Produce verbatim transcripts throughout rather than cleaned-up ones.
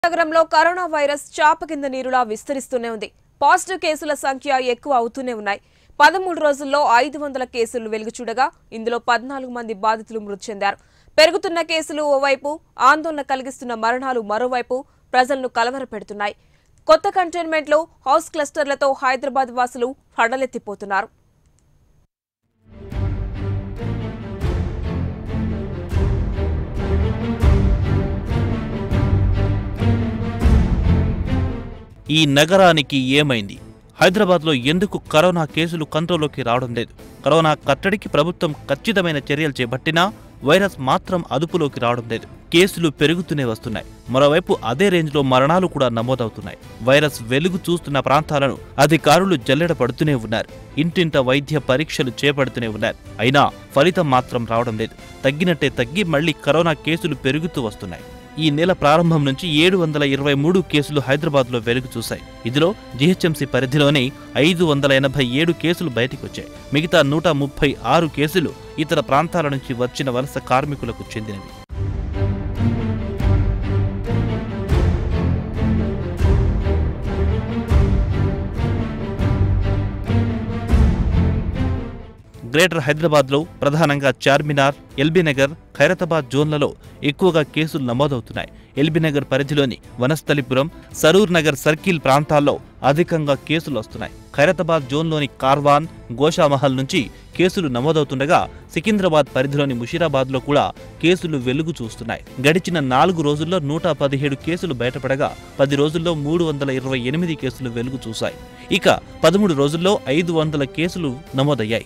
నగరంలో corona virus చాప కింద నీరులా విస్తరిస్తూనే ఉంది. పాజిటివ్ కేసుల సంఖ్య ఎక్కువ అవుతూనే ఉన్నాయి. పదమూడు రోజుల్లో ఐదు వందల కేసులు వెలుగు చూడగా ఇందులో పద్నాలుగు మంది బాధితులు మృతి చెందారు. పెరుగుతున్న కేసులు ఓవైపు, ఆందోళన కలిగిస్తున్న మరణాలు మరోవైపు ప్రజలను కలవరపెడుతున్నాయి. కొత్త కంటైన్మెంట్లో హౌస్ క్లస్టర్లతో హైదరాబాద్ వాసులు హడలెత్తిపోతున్నారు. ఈ నగరానికి ఏమైంది? హైదరాబాద్లో ఎందుకు కరోనా కేసులు కంట్రోల్లోకి రావడం లేదు? కరోనా కట్టడికి ప్రభుత్వం ఖచ్చితమైన చర్యలు చేపట్టినా వైరస్ మాత్రం అదుపులోకి రావడం లేదు. కేసులు పెరుగుతూనే వస్తున్నాయి. మరోవైపు అదే రేంజ్లో మరణాలు కూడా నమోదవుతున్నాయి. వైరస్ వెలుగు చూస్తున్న ప్రాంతాలను అధికారులు జల్లెడ పడుతూనే ఉన్నారు. ఇంటింట వైద్య పరీక్షలు చేపడుతూనే ఉన్నారు. అయినా ఫలితం మాత్రం రావడం లేదు. తగ్గినట్టే తగ్గి మళ్లీ కరోనా కేసులు పెరుగుతూ వస్తున్నాయి. ఈ నెల ప్రారంభం నుంచి ఏడు వందల ఇరవై మూడు కేసులు హైదరాబాద్లో వెలుగు చూశాయి. ఇందులో జీహెచ్ఎంసీ పరిధిలోనే ఐదు వందల ఎనభై ఏడు కేసులు బయటికి వచ్చాయి. మిగతా నూట ముప్పై ఆరు కేసులు ఇతర ప్రాంతాల నుంచి వచ్చిన వలస కార్మికులకు చెందినవి. గ్రేటర్ హైదరాబాద్లో ప్రధానంగా చార్మినార్, ఎల్బీనగర్, ఖైరతాబాద్ జోన్లలో ఎక్కువగా కేసులు నమోదవుతున్నాయి. ఎల్బీనగర్ పరిధిలోని వనస్థలిపురం, సరూర్ నగర్ సర్కిల్ ప్రాంతాల్లో అధికంగా కేసులు వస్తున్నాయి. ఖైరతాబాద్ జోన్లోని కార్వాన్, గోషామహల్ నుంచి కేసులు నమోదవుతుండగా సికింద్రాబాద్ పరిధిలోని ముషీరాబాద్లో కూడా కేసులు వెలుగు చూస్తున్నాయి. గడిచిన నాలుగు రోజుల్లో నూట పదిహేడు కేసులు బయటపడగా పది రోజుల్లో మూడు వందల ఇరవై ఎనిమిది కేసులు వెలుగు చూశాయి. ఇక పదమూడు రోజుల్లో ఐదు వందల కేసులు నమోదయ్యాయి.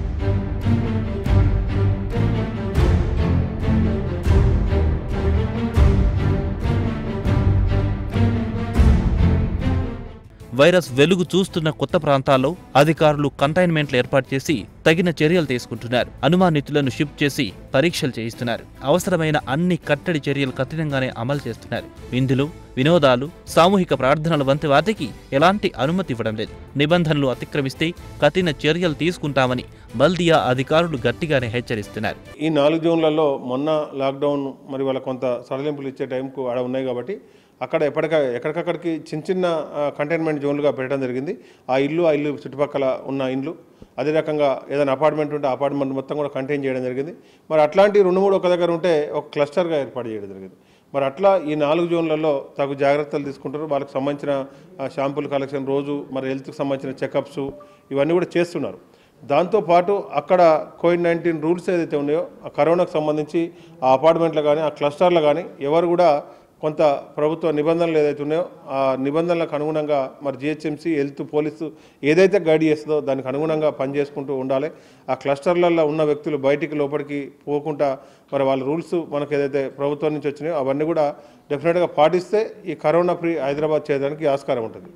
వైరస్ వెలుగు చూస్తున్న కొత్త ప్రాంతాల్లో అధికారులు కంటైన్మెంట్లు ఏర్పాటు చేసి తగిన చర్యలు తీసుకుంటున్నారు. అనుమానితులను షిఫ్ట్ చేసి పరీక్షలు చేయిస్తున్నారు. అవసరమైన అన్ని కట్టడి చర్యలు కఠినంగానే అమలు చేస్తున్నారు. విందులు, వినోదాలు, సామూహిక ప్రార్థనల వంటి వాటికి ఎలాంటి అనుమతి ఇవ్వడం లేదు. నిబంధనలు అతిక్రమిస్తే కఠిన చర్యలు తీసుకుంటామని బల్దియా అధికారులు గట్టిగానే హెచ్చరిస్తున్నారు. ఈ నాలుగు జోన్లలో మొన్న లాక్డౌన్ మరి వాళ్ళ కొంత సడలింపులు ఇచ్చే టైంకు ఆడ ఉన్నాయి కాబట్టి అక్కడ ఎప్పటిక ఎక్కడికక్కడికి చిన్న చిన్న కంటైన్మెంట్ జోన్లుగా పెట్టడం జరిగింది. ఆ ఇల్లు ఆ ఇల్లు చుట్టుపక్కల ఉన్న ఇండ్లు, అదే రకంగా ఏదైనా అపార్ట్మెంట్ ఉంటే అపార్ట్మెంట్ మొత్తం కూడా కంటైన్ చేయడం జరిగింది. మరి అట్లాంటి రెండు మూడు ఒక దగ్గర ఉంటే ఒక క్లస్టర్గా ఏర్పాటు చేయడం జరిగింది. మరి అట్లా ఈ నాలుగు జోన్లలో తగు జాగ్రత్తలు తీసుకుంటారు. వాళ్ళకి సంబంధించిన షాంపుల్ కలెక్షన్, రోజు మరి హెల్త్కి సంబంధించిన చెకప్స్ ఇవన్నీ కూడా చేస్తున్నారు. దాంతోపాటు అక్కడ కోవిడ్ నైన్టీన్ రూల్స్ ఏదైతే ఉన్నాయో ఆ కరోనాకు సంబంధించి ఆ అపార్ట్మెంట్లో కానీ ఆ క్లస్టర్లో కానీ ఎవరు కూడా కొంత ప్రభుత్వ నిబంధనలు ఏదైతే ఉన్నాయో ఆ నిబంధనలకు అనుగుణంగా మరి జిహెచ్ఎంసీ, హెల్త్, పోలీసు ఏదైతే గైడ్ చేస్తుందో దానికి అనుగుణంగా పనిచేసుకుంటూ ఉండాలి. ఆ క్లస్టర్లలో ఉన్న వ్యక్తులు బయటికి లోపలికి పోకుండా మరి వాళ్ళ రూల్స్ మనకు ఏదైతే ప్రభుత్వం నుంచి వచ్చినాయో అవన్నీ కూడా డెఫినెట్గా పాటిస్తే ఈ కరోనా ఫ్రీ హైదరాబాద్ చేయడానికి ఆస్కారం ఉంటుంది.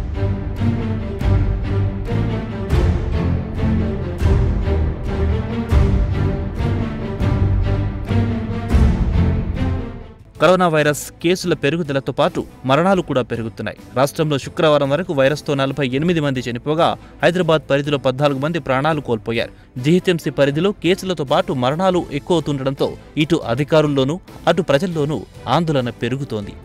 కరోనా వైరస్ కేసుల పెరుగుదలతో పాటు మరణాలు కూడా పెరుగుతున్నాయి. రాష్ట్రంలో శుక్రవారం వరకు వైరస్తో నలభై ఎనిమిది మంది చనిపోగా హైదరాబాద్ పరిధిలో పద్నాలుగు మంది ప్రాణాలు కోల్పోయారు. జీహెచ్ఎంసీ పరిధిలో కేసులతో పాటు మరణాలు ఎక్కువవుతుండటంతో ఇటు అధికారుల్లోనూ అటు ప్రజల్లోనూ ఆందోళన పెరుగుతోంది.